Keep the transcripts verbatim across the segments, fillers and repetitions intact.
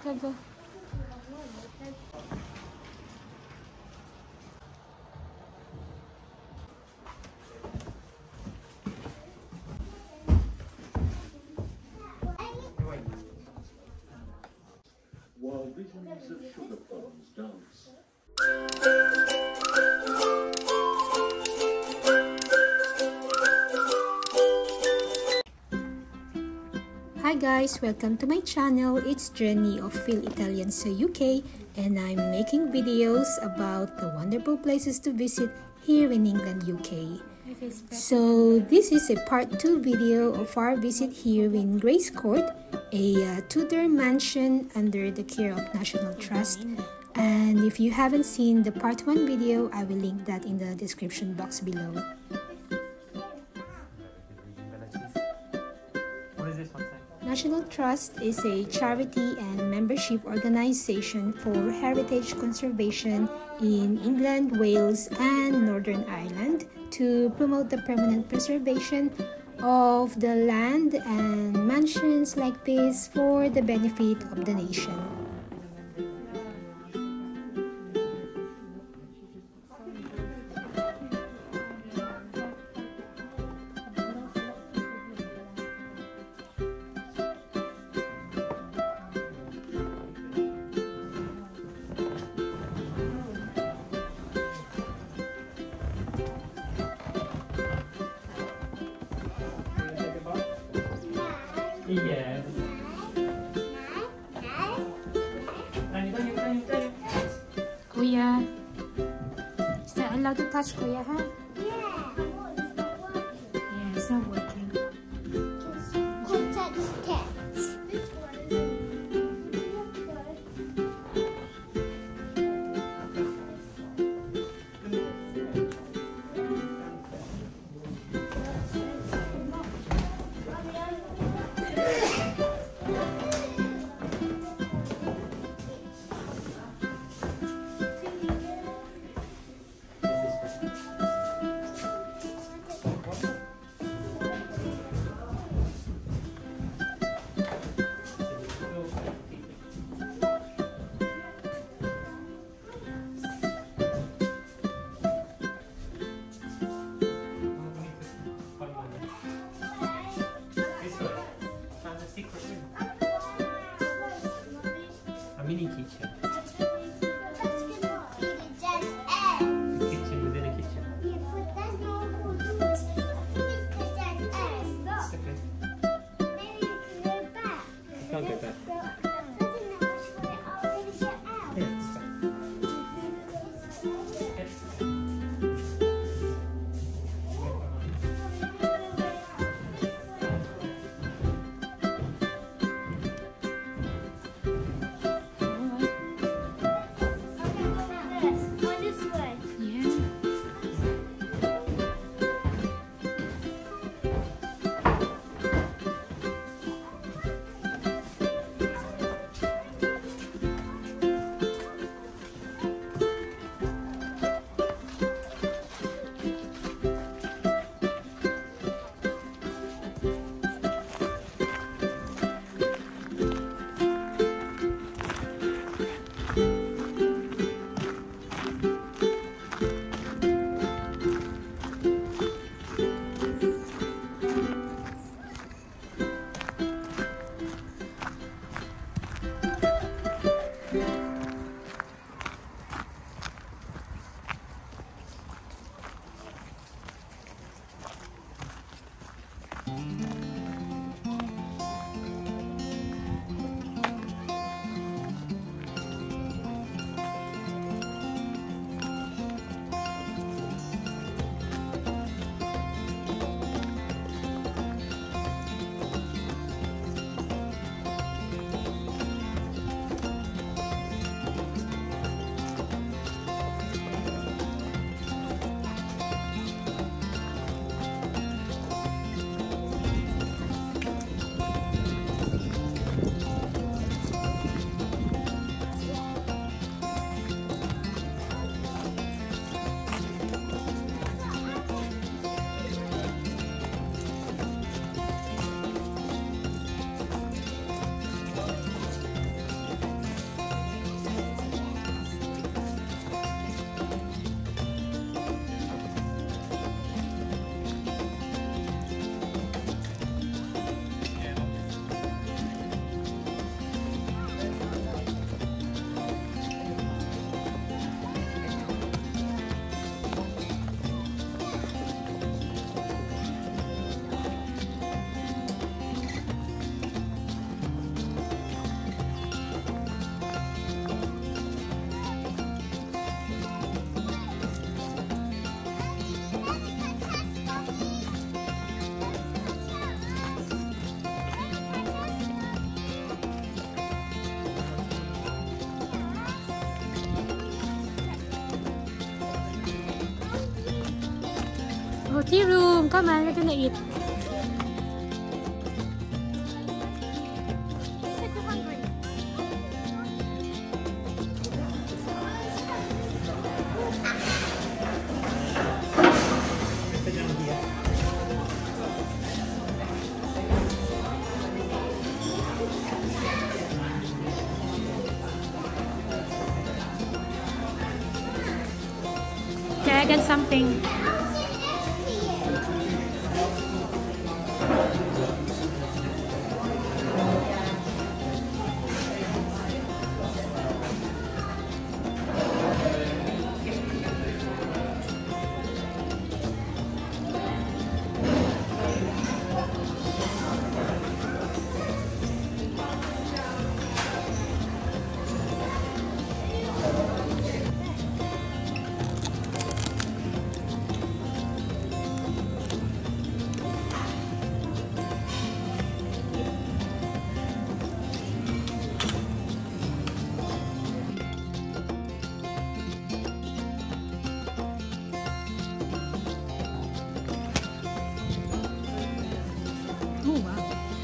Taga. While visions of sugar plums dance. Hi guys, welcome to my channel. It's Jenny of Fil-Italian so U K, and I'm making videos about the wonderful places to visit here in England, U K. So this is a part two video of our visit here in Grace Court, a uh, Tudor mansion under the care of National Trust. And if you haven't seen the part one video, I will link that in the description box below. National Trust is a charity and membership organization for heritage conservation in England, Wales, and Northern Ireland to promote the permanent preservation of the land and mansions like this for the benefit of the nation. Iya. Kuya, is that allowed to touch Kuya, huh? Yeah. Yeah, it's not working. Contact text. go tea room. Come on, we're gonna eat. Okay, I got something. Oh, wow.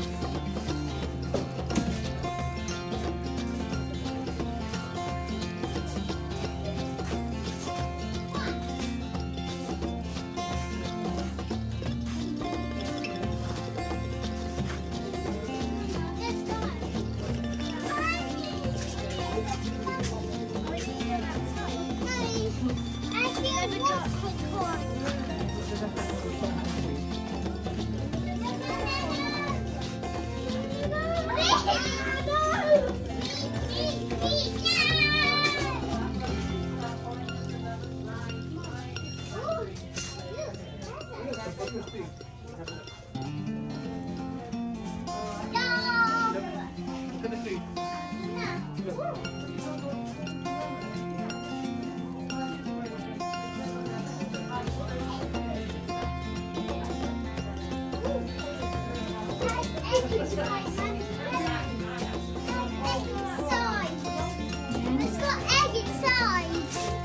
It's got egg inside.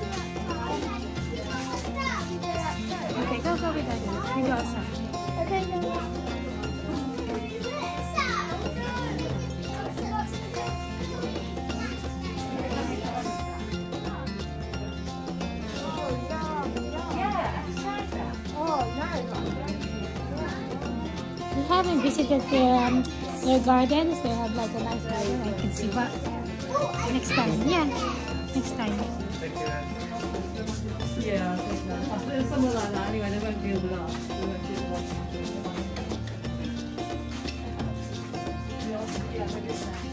Okay, go, go with that. We go outside. Okay, no. We haven't visited their, um, their gardens. They have like a nice garden. I can see, but next time, yeah, next time. Yeah, I think that. There's somewhere like that anyway, they won't deal with us. They won't deal with us. Yeah, they do that.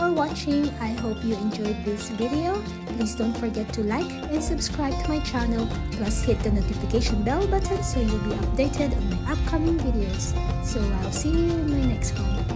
for watching. I hope you enjoyed this video. Please don't forget to like and subscribe to my channel. Plus hit the notification bell button so you'll be updated on my upcoming videos. So I'll see you in my next one.